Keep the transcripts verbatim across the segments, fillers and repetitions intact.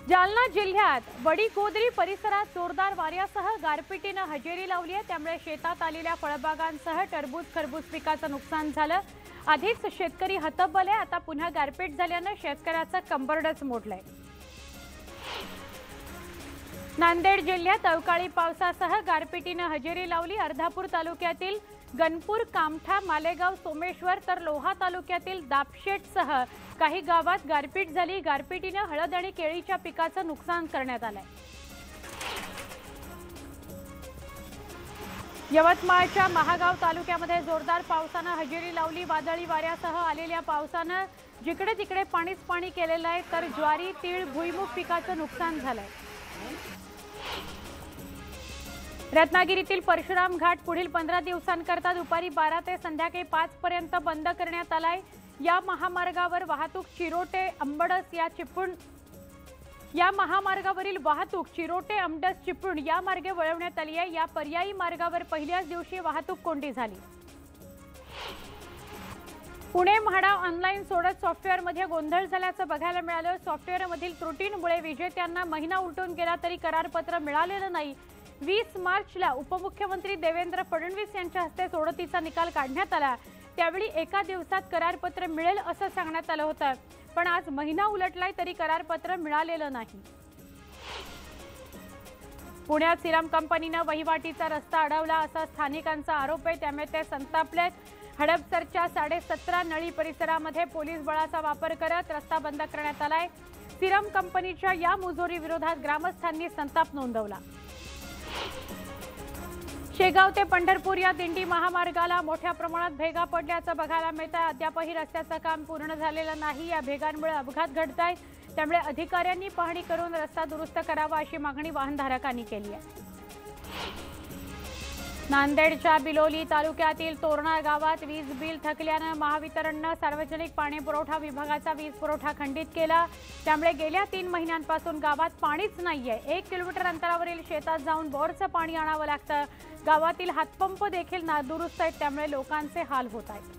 जालना जिल्ह्यात वडीकोदरी परिसरात जोरदार वाऱ्यासह गारपिटीने हजेरी लावली आहे। त्यामुळे शेतात आलेल्या फळबागांसह टरबूज खरबूज पिकाचं नुकसान झालं। आधीच शेतकरी हतबल आहे, आता पुन्हा गारपीट झाल्याने शेतकऱ्याचं कंबरडच मोडलंय। नांदेड जिल्ह्यात अवकाळी पावसासह गारपिटीने हजेरी लावली। अर्धापूर तालुक्यातील गणपूर, कामठा, मालेगाव, सोमेश्वर तर लोहा तालुक्यातील दापशेटसह काही गावात गारपीट झाली। गारपिटीने हळद आणि केळीच्या पिकाचं नुकसान करण्यात आलंय। यवतमाळच्या महागाव तालुक्यामध्ये जोरदार पावसाने हजेरी लावली। वादळी वाऱ्यासह आलेल्या पावसाने जिकडे तिकडे पाणीच पाणी केलेलं आहे, तर ज्वारी, तीळ, भुईमूग पिकाचं नुकसान झालंय। रत्नागिरीतील परशुराम घाट पुढील पंधरा दिवसांकरता दुपारी बारा ते संध्याकाळी पाच पर्यंत बंद करण्यात आलाय। या महामार्गावर वाहतूक चिरोटे अंबडस या चिपळूण या महामार्गावरील वाहतूक चिरोटे अंबडस चिपळूण या मार्गे वळवण्यात आली आहे। या पर्यायी मार्गावर पहिल्याच दिवशी वाहतूक कोंडी झाली। पुणे म्हाडा ऑनलाईन सोडत सॉफ्टवेअरमध्ये गोंधळ झाल्याचं बघायला मिळालं। सॉफ्टवेअरमधील त्रुटींमुळे विजेत्यांना महिना उलटून गेला तरी करारपत्र मिळालेलं नाही। वीस मार्चला उपमुख्यमंत्री देवेंद्र फडणवीस यांच्या हस्ते सोडतीचा निकाल काढण्यात आला। त्यावेळी एका दिवसात करारपत्र मिळेल असं सांगण्यात आलं होतं, पण आज महिना उलटलाय तरी करारपत्र मिळालेलं नाही। पुण्यात सिरम कंपनीने वहिवाटीचा रस्ता अडवला असा स्थानिकांचा आरोप आहे, त्यामुळे ते संतापलेत। हडपसरच्या साडेसतरा नळी परिसरामध्ये पोलीस बळाचा वापर करत रस्ता बंद करण्यात आलाय। सिरम कंपनीच्या या मुजोरी विरोधात ग्रामस्थांनी संताप नोंदवला। शेगाव ते पंढरपूर या दिंडी महामार्गाला मोठ्या प्रमाणात भेगा पडल्याचं बघायला मिळत आहे। अद्यापही रस्त्याचं काम पूर्ण झालेलं नाही। या भेगांमुळे अपघात घडत आहेत, त्यामुळे अधिकाऱ्यांनी पाहणी करून रस्ता दुरुस्त करावा अशी मागणी वाहनधारकांनी केली आहे। नांदेडच्या बिलोली तालुक्यातील तोरणा गावात वीज बिल थकल्याने महावितरणने सार्वजनिक पाणी पुरवठा विभागाचा वीज पुरवठा खंडित केला। त्यामुळे गेल्या तीन महिन्यांपासून गावात पाणीच नाहीये। एक किलोमीटर अंतरावरील शेतात जाऊन बोरचं पाणी आणावं लागतं। गावातील हातपंप देखील नादुरुस्त आहेत, त्यामुळे लोकांचे हाल होत आहेत।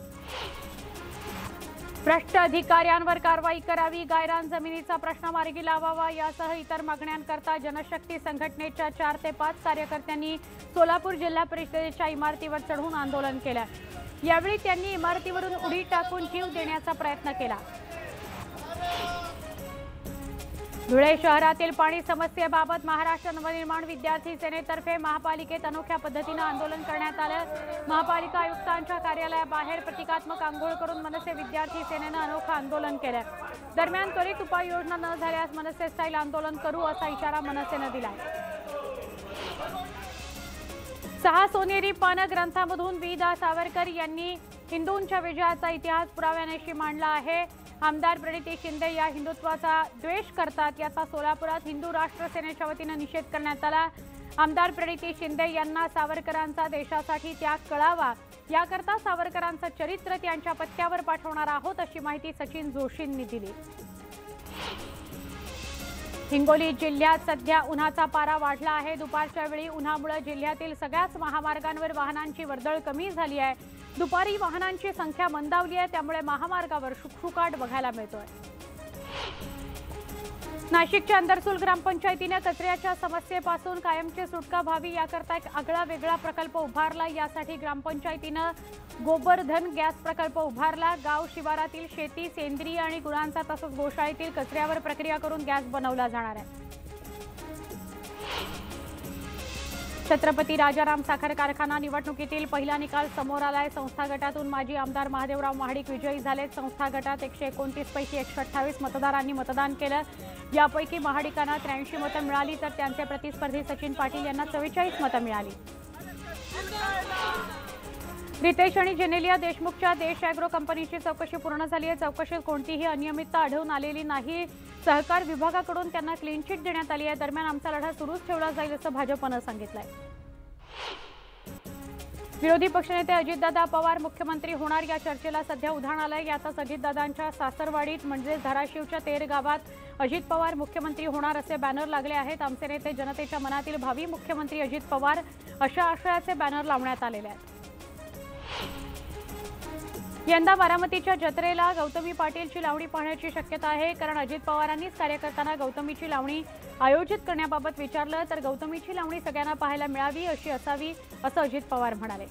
भ्रष्ट अधिकाऱ्यांवर कारवाई करावी, गायरान जमिनीचा प्रश्न मार्गी लावावा यासह इतर मागण्यांकरता जनशक्ती संघटनेच्या चार ते पाच कार्यकर्त्यांनी सोलापूर जिल्हा परिषदेच्या इमारतीवर चढून आंदोलन केलं। यावेळी त्यांनी इमारतीवरून उडी टाकून जीव देण्याचा प्रयत्न केला। धुळे शहरातील पाणी समस्येबाबत महाराष्ट्र नवनिर्माण विद्यार्थी सेनेतर्फे महापालिकेत अनोख्या पद्धतीने आंदोलन करण्यात आलं। महापालिका आयुक्तांच्या कार्यालयाबाहेर प्रतिकात्मक आंदोलन करून मनसे विद्यार्थी सेनेने अनोखं आंदोलन केलं। दरम्यान त्वरित उपाययोजना न झाल्यास मनसे स्टाईल आंदोलन करू असा इशारा मनसेने दिला। सहा सोनेरी पानं ग्रंथामधून वि दा सावरकर यांनी हिंदूंच्या विजयाचा इतिहास पुराव्यानिशी मांडला आहे। आमदार प्रणिती शिंदे या हिंदुत्वाचा द्वेष करतात, याचा सोलापुरात हिंदू राष्ट्र सेनेच्या वतीने निषेध करण्यात आला। आमदार प्रणिती शिंदे यांना सावरकरांचा देशासाठी त्याग कळावा याकरता सावरकरांचं चरित्र त्यांच्या पत्त्यावर पाठवणार आहोत अशी माहिती सचिन जोशींनी दिली। हिंगोली जिल्ह्यात सध्या उन्हाचा पारा वाढला आहे। दुपारच्या वेळी उन्हामुळे जिल्ह्यातील सगळ्याच महामार्गांवर वाहनांची वर्दळ कमी झाली आहे। दुपारी वाहनांची संख्या मंदावली आहे, त्यामुळे महामार्गावर शुकशुकाट बघायला मिळतोय। नाशिकच्या अंदरसूल ग्रामपंचायतीने कचऱ्याच्या समस्येपासून कायमची सुटका व्हावी याकरता एक आगळा वेगळा प्रकल्प उभारला। यासाठी ग्रामपंचायतीने गोबरधन गॅस प्रकल्प उभारला। गाव शिवारातील शेती, सेंद्रिय आणि गुरांचा तसंच गोशाळेतील कचऱ्यावर प्रक्रिया करून गॅस बनवला जाणार आहे। छत्रपती राजाराम साखर कारखाना निवडणुकीतील पहिला निकाल समोर आलाय। संस्था गटातून माजी आमदार महादेवराव महाडिक विजयी झालेत। संस्था गटात एकशे एकोणतीस पैकी एकशे अठ्ठावीस मतदारांनी मतदान केलं। यापैकी महाडिकांना त्र्याऐंशी मतं मिळाली, तर त्यांचे प्रतिस्पर्धी सचिन पाटील यांना चव्वेचाळीस मतं मिळाली। रितेश आणि जेनेलिया देशमुखच्या देश ॲग्रो कंपनीची चौकशी पूर्ण झाली आहे। चौकशीत कोणतीही अनियमितता आढळून आलेली नाही। सहकार विभागाकडून त्यांना क्लीन चिट देण्यात आली आहे। दरम्यान आमचा लढा सुरूच ठेवला जाईल असं भाजपनं सांगितलंय। विरोधी पक्षनेते अजितदादा पवार मुख्यमंत्री होणार या चर्चेला सध्या उधाण आलंय। यातच अजितदादांच्या सासरवाडीत म्हणजे धाराशिवच्या तेर गावात अजित पवार मुख्यमंत्री होणार असे बॅनर लागले आहेत। आमचे नेते जनतेच्या मनातील भावी मुख्यमंत्री अजित पवार अशा आशयाचे बॅनर लावण्यात आलेले आहेत। यंदा बारामतीच्या जत्रेला गौतमी पाटीलची लावणी पाहण्याची शक्यता आहे, कारण अजित पवारांनीच कार्यकर्त्यांना गौतमीची लावणी आयोजित करण्याबाबत विचारलं तर गौतमीची लावणी सगळ्यांना पाहायला मिळावी अशी असावी असं अजित पवार म्हणाले।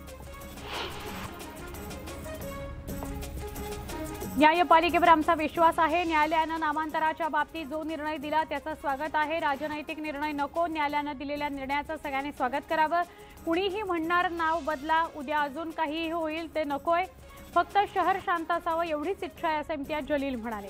न्यायपालिकेवर आमचा विश्वास आहे। न्यायालयानं नामांतराच्या बाबतीत जो निर्णय दिला त्याचं स्वागत आहे। राजनैतिक निर्णय नको, न्यायालयानं दिलेल्या निर्णयाचं सगळ्यांनी स्वागत करावं। कुणीही म्हणणार नाव बदला, उद्या अजून काहीही होईल ते नकोय, फक्त शहर शांत असावं एवढीच इच्छा आहे असं इम्तियाज जलील म्हणाले।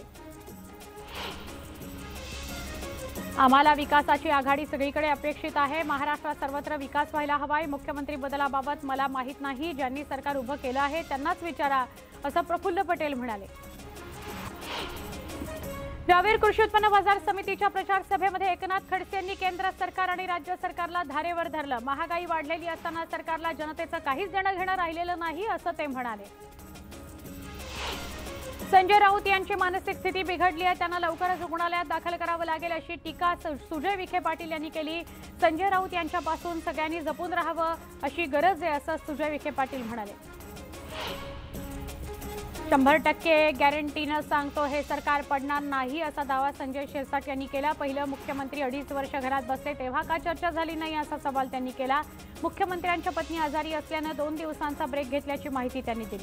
आम्हाला विकासाची आघाडी सगळीकडे अपेक्षित आहे। महाराष्ट्रात सर्वत्र विकास व्हायला हवाय। मुख्यमंत्री बदलाबाबत मला माहीत नाही, ज्यांनी सरकार उभं केलं आहे त्यांनाच विचारा असं प्रफुल्ल पटेल म्हणाले। रावेर कृषी उत्पन्न बाजार समितीच्या प्रचार सभेमध्ये एकनाथ खडसे यांनी केंद्र सरकार आणि राज्य सरकारला धारेवर धरलं। महागाई वाढलेली असताना सरकारला जनतेचं काहीच देणं घेणं राहिलेलं नाही असं ते म्हणाले। संजय राऊत यांची मानसिक स्थिती बिघडली आहे, त्यांना लवकरच रुग्णालयात दाखल करावं लागेल अशी टीका सुजय विखे पाटील यांनी केली। संजय राऊत यांच्यापासून सगळ्यांनी जपून राहावं अशी गरज आहे असं सुजय विखे पाटील म्हणाले। शंभर टक्के गॅरंटीनं सांगतो हे सरकार पडणार नाही असा दावा संजय शिरसाट यांनी केला। पहिलं मुख्यमंत्री अडीच वर्ष घरात बसले तेव्हा का चर्चा झाली नाही असा सवाल त्यांनी केला। मुख्यमंत्र्यांच्या पत्नी आजारी असल्यानं दोन दिवसांचा ब्रेक घेतल्याची माहिती त्यांनी दिली।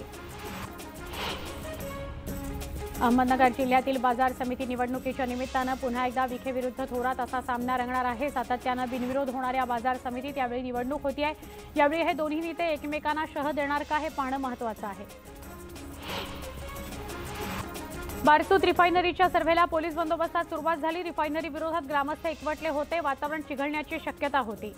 अहमदनगर जिल्ह्यातील बाजार समिती निवडणुकीच्या निमित्तानं पुन्हा एकदा विखे विरुद्ध थोरात असा सामना रंगणार आहे। सातत्यानं बिनविरोध होणाऱ्या बाजार समितीत यावेळी निवडणूक होती आहे। यावेळी हे दोन्ही नेते एकमेकांना शह देणार का हे पाहणं महत्त्वाचं आहे। बारसूत रिफायनरीच्या सर्व्हेला पोलीस बंदोबस्तात सुरुवात झाली। रिफायनरी विरोधात ग्रामस्थ एकवटले होते, वातावरण चिघळण्याची शक्यता होती।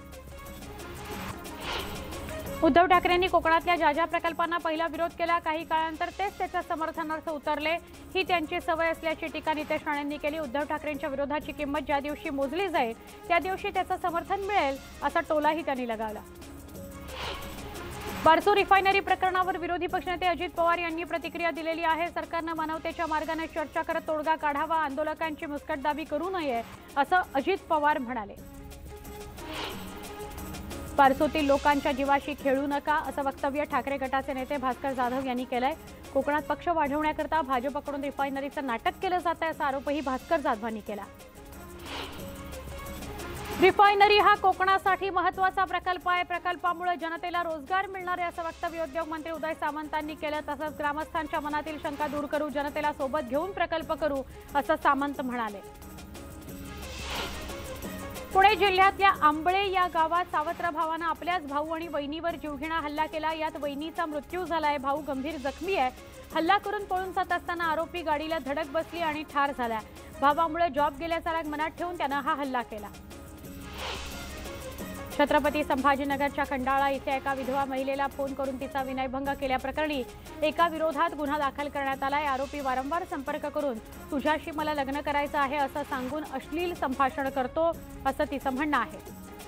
उद्धव ठाकरेंनी कोकणातल्या ज्या ज्या प्रकल्पांना पहिला विरोध केला, काही काळानंतर तेच त्याच्या समर्थनार्थ उतरले, ही त्यांची सवय असल्याची टीका नितेश राणेंनी केली। उद्धव ठाकरेंच्या विरोधाची किंमत ज्या दिवशी मोजली जाईल त्या दिवशी त्याचं समर्थन मिळेल असा टोलाही त्यांनी लगावला। बारसूत रिफायनरी प्रकरणावर विरोधी पक्षनेते अजित पवार यांनी प्रतिक्रिया दिलेली आहे। सरकारनं मानवतेच्या मार्गाने चर्चा करत तोडगा काढावा, आंदोलकांची मुस्कटदाबी करू नये असं अजित पवार म्हणाले। बारसूतील लोकांच्या जीवाशी खेळू नका असं वक्तव्य ठाकरे गटाचे नेते भास्कर जाधव यांनी केलंय। कोकणात पक्ष वाढवण्याकरता भाजपकडून रिफायनरीचं नाटक केलं जात आहे असा आरोपही भास्कर जाधवांनी केला। रिफायनरी हा कोकणासाठी महत्त्वाचा प्रकल्प आहे, प्रकल्पामुळे जनतेला रोजगार मिळणार आहे असं वक्तव्य उद्योग मंत्री उदय सामंतांनी केलं। तसंच ग्रामस्थांच्या मनातील शंका दूर करू, जनतेला सोबत घेऊन प्रकल्प करू असं सामंत म्हणाले। पुणे जिल्ह्यातल्या आंबळे या गावात सावत्र भावानं आपल्याच भाऊ आणि वहिनीवर जीवघेणा हल्ला केला। यात वहिनीचा मृत्यू झालाय, भाऊ गंभीर जखमी आहे। हल्ला करून पळून जात असताना आरोपी गाडीला धडक बसली आणि ठार झाला। भावामुळे जॉब गेल्याचा राग मनात ठेवून त्यानं हा हल्ला केला। छत्रपती संभाजीनगरच्या खंडाळा इथे एका विधवा महिलेला फोन करून तिचा विनयभंग केल्याप्रकरणी एका विरोधात गुन्हा दाखल करण्यात आलाय। आरोपी वारंवार संपर्क करून तुझ्याशी मला लग्न करायचं आहे असं सांगून अश्लील संभाषण करतो असं तिचं म्हणणं आहे।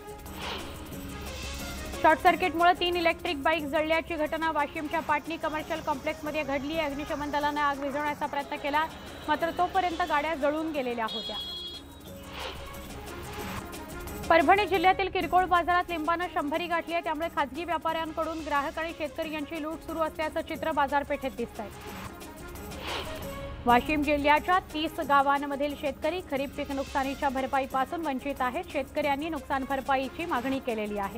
शॉर्ट सर्किटमुळे तीन इलेक्ट्रिक बाईक जळल्याची घटना वाशिमच्या पाटणी कमर्शियल कॉम्प्लेक्समध्ये घडली। अग्निशमन दलाने आग विझवण्याचा प्रयत्न केला, मात्र तोपर्यंत गाड्या जळून गेलेल्या होत्या। परभणी जिल्ह्यातील किरकोळ बाजारात लिंबानं शंभरी गाठली आहे, त्यामुळे खासगी व्यापाऱ्यांकडून ग्राहक आणि शेतकरी यांची लूट सुरू असल्याचं चित्र बाजारपेठेत दिसतंय। वाशिम जिल्ह्याच्या तीस गावांमधील शेतकरी खरीप पीक नुकसानीच्या भरपाईपासून वंचित आहेत। शेतकऱ्यांनी नुकसान भरपाईची मागणी केलेली आहे।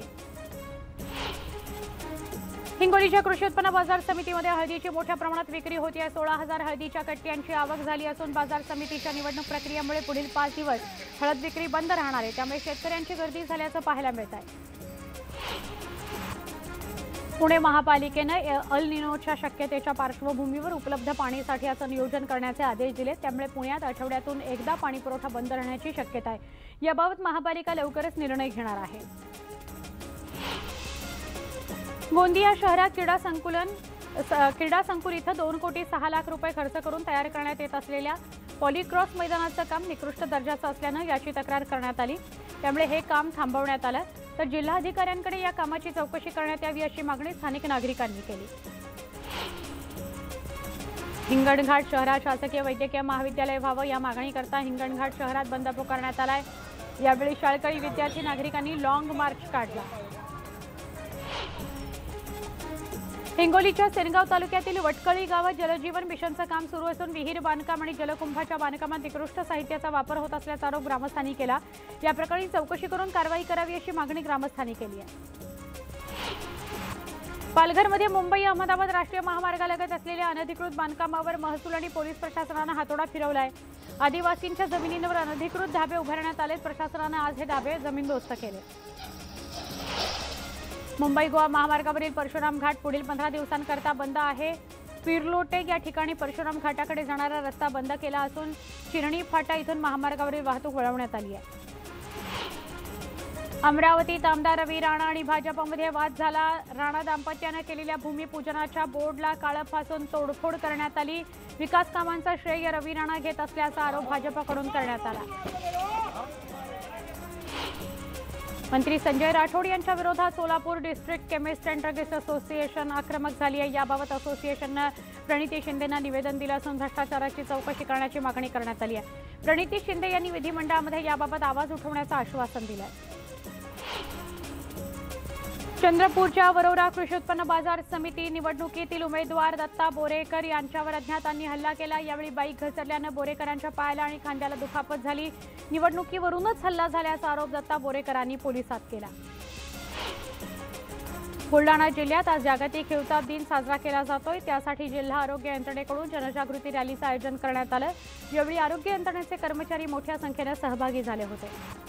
हिंगोलीच्या कृषी उत्पन्न बाजार समितीमध्ये हळदीची मोठ्या प्रमाणात विक्री होती आहे। सोळा हजार हळदीच्या कट्ट्यांची आवक झाली असून बाजार समितीच्या निवडणूक प्रक्रियेमुळे पुढील पाच दिवस हळद विक्री बंद राहणार आहे, त्यामुळे शेतकऱ्यांची गर्दी झाल्याचं पाहायला मिळत आहे। पुणे महापालिकेने अल निनोच्या शक्यतेच्या पार्श्वभूमीवर उपलब्ध पाणीसाठ्याचं नियोजन करण्याचे आदेश दिले, त्यामुळे पुण्यात आठवड्यातून एकदा पाणीपुरवठा बंद राहण्याची शक्यता आहे। याबाबत महापालिका लवकरच निर्णय घेणार आहे। गोंदिया शहरात क्रीडा संकुलन क्रीडा संकुल इथं दोन कोटी सहा लाख रुपये खर्च करून तयार करण्यात येत असलेल्या पॉलिक्रॉस मैदानाचं काम निकृष्ट दर्जाचं असल्यानं याची तक्रार करण्यात आली, त्यामुळे हे काम थांबवण्यात आलं। तर जिल्हाधिकाऱ्यांकडे या कामाची चौकशी करण्यात यावी अशी मागणी स्थानिक नागरिकांनी केली। हिंगणघाट शहरात शासकीय वैद्यकीय महाविद्यालय व्हावं या मागणीकरता हिंगणघाट शहरात बंद पुकारण्यात आलाय। यावेळी शाळकरी विद्यार्थी नागरिकांनी लॉंग मार्च काढला। हिंगोलीच्या सेनगाव तालुक्यातील वटकळी गावात जलजीवन मिशनचं काम सुरू असून विहीर बांधकाम आणि जलकुंभाच्या बांधकामात निकृष्ट साहित्याचा वापर होत असल्याचा आरोप ग्रामस्थांनी केला। या प्रकरणी चौकशी करून कारवाई करावी अशी मागणी ग्रामस्थांनी केली आहे। पालघरमध्ये मुंबई अहमदाबाद राष्ट्रीय महामार्गालगत असलेल्या अनधिकृत बांधकामावर महसूल आणि पोलीस प्रशासनाने हातोडा फिरवलाय। आदिवासींच्या जमिनींवर अनधिकृत धाबे उभारण्यात आले। प्रशासनाने आज हे धाबे जमीनदोस्त केले। मुंबई गोवा महामार्गावरील परशुराम घाट पुढील पंधरा दिवसांकरता बंद आहे। पिरलोटे या ठिकाणी परशुराम घाटाकडे जाणारा रस्ता बंद केला असून चिरणी फाटा इथून महामार्गावरील वाहतूक वळवण्यात आली आहे। अमरावतीत आमदार रवी राणा आणि भाजपमध्ये वाद झाला। राणा दाम्पत्याने केलेल्या भूमिपूजनाच्या बोर्डला काळं फासून तोडफोड करण्यात आली। विकास कामांचा श्रेय रवी राणा घेत असल्याचा आरोप भाजपकडून करण्यात आला। मंत्री संजय राठोड यांच्या विरोधात Solapur district chemist and druggist association आक्रमक झाली आहे। याबाबत असोसिएशनने प्रणिती शिंदेंना निवेदन दिलं असून भ्रष्टाचाराची चौकशी करण्याची मागणी करण्यात आली आहे। प्रणिती शिंदे यांनी विधिमंडळामध्ये याबाबत आवाज उठवण्याचं आश्वासन दिलं आहे। चंद्रपूरच्या वरोरा कृषी उत्पन्न बाजार समिती निवडणुकीतील उमेदवार दत्ता बोरेकर यांच्यावर अज्ञातांनी हल्ला केला। यावेळी बाईक घसरल्याने बोरेकरांच्या पायाला आणि खांद्याला दुखापत झाली। निवडणुकीवरूनच हल्ला झाल्याचा आरोप दत्ता बोरेकरांनी पोलिसात केला। बुलढाणा जिल्ह्यात आज जागतिक हिवताप दिन साजरा केला जातोय। त्यासाठी जिल्हा आरोग्य यंत्रणेकडून जनजागृती रॅलीचं आयोजन करण्यात आलं। यावेळी आरोग्य यंत्रणेचे कर्मचारी मोठ्या संख्येने सहभागी झाले होते।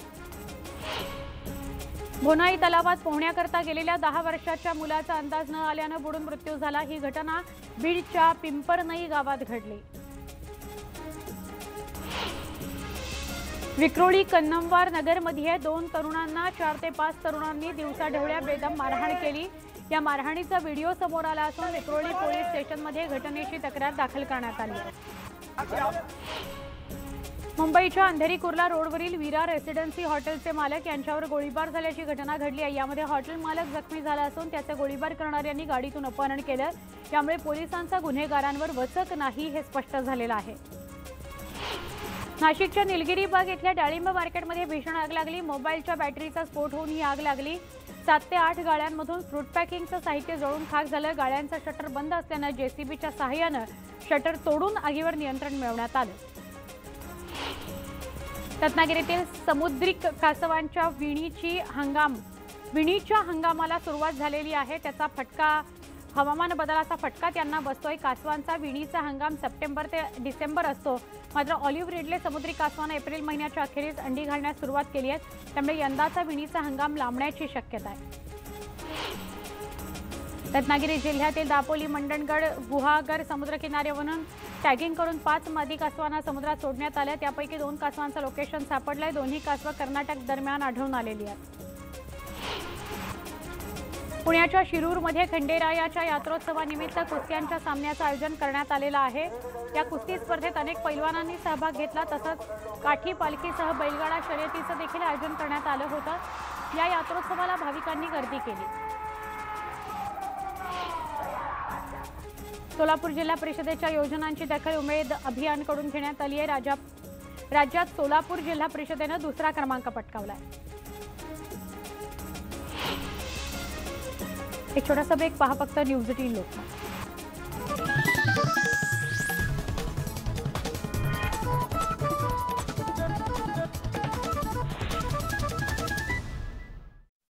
भोनाई तलावात पोहण्याकरता गेलेल्या दहा वर्षाच्या मुलाचा अंदाज न आल्यानं बुडून मृत्यू झाला। ही घटना बीडच्या पिंपरनई गावात घडली। विक्रोळी कन्नमवार नगरमध्ये दोन तरुणांना चार ते पाच तरुणांनी दिवसाढवळ्या बेदम मारहाण केली। या मारहाणीचा व्हिडिओ समोर आला असून विक्रोळी पोलीस स्टेशनमध्ये घटनेची तक्रार दाखल करण्यात आली। मुंबईच्या अंधेरी कुर्ला रोडवरील वीरा रेसिडेन्सी हॉटेलचे मालक यांच्यावर गोळीबार झाल्याची घटना घडली आहे। यामध्ये हॉटेल मालक जखमी झाला असून त्याचे गोळीबार करणाऱ्यांनी गाडीतून अपहरण केलं। त्यामुळे पोलिसांचा गुन्हेगारांवर वचक नाही हे स्पष्ट झालेलं आहे। नाशिकच्या निलगिरी बाग इथल्या डाळिंब मार्केटमध्ये भीषण आग लागली। मोबाईलच्या बॅटरीचा स्फोट होऊन ही आग लागली। सात ते आठ गाळ्यांमधून फ्रूट पॅकिंगचं साहित्य जळून खाक झालं। गाळ्यांचं शटर बंद असल्यानं जेसीबीच्या सहाय्यानं शटर तोडून आगीवर नियंत्रण मिळवण्यात आलं। रत्नागिरीतील समुद्रिक कासवांच्या विणीची हंगाम विणीच्या हंगामाला सुरुवात झालेली आहे। त्याचा फटका हवामान बदलाचा फटका त्यांना बसतोय। कासवांचा विणीचा हंगाम सप्टेंबर ते डिसेंबर असतो। मात्र ऑलिव्ह रिडले समुद्री कासवानं एप्रिल महिन्याच्या अखेरीस अंडी घालण्यास सुरुवात केली आहे। त्यामुळे यंदाचा विणीचा हंगाम लांबण्याची शक्यता आहे। रत्नागिरी जिल्ह्यातील दापोली मंडणगड गुहागर समुद्रकिनाऱ्यावरून टॅगिंग करून पाच मादी कासवांना समुद्रात सोडण्यात आल्या। त्यापैकी दोन कासवांचं लोकेशन सापडलंय। दोन्ही कासवं कर्नाटक दरम्यान आढळून आलेली आहेत। पुण्याच्या शिरूरमध्ये खंडेरायाच्या यात्रोत्सवानिमित्त कुस्त्यांच्या सामन्याचं आयोजन करण्यात आलेलं आहे। या कुस्ती स्पर्धेत अनेक पैलवानांनी सहभाग घेतला। तसंच काठी पालखीसह बैलगाडा शर्यतीचं देखील आयोजन करण्यात आलं होतं। या यात्रोत्सवाला भाविकांनी गर्दी केली। सोलापूर जिल्हा परिषदेच्या योजनांची दखल उमेद अभियानकडून घेण्यात आली आहे। राज्यात राज्यात सोलापूर जिल्हा परिषदेने दुसरा क्रमांक पटकावलाय। एक छोटासा ब्रेक पहा फक्त न्यूज एटीन लोकमत।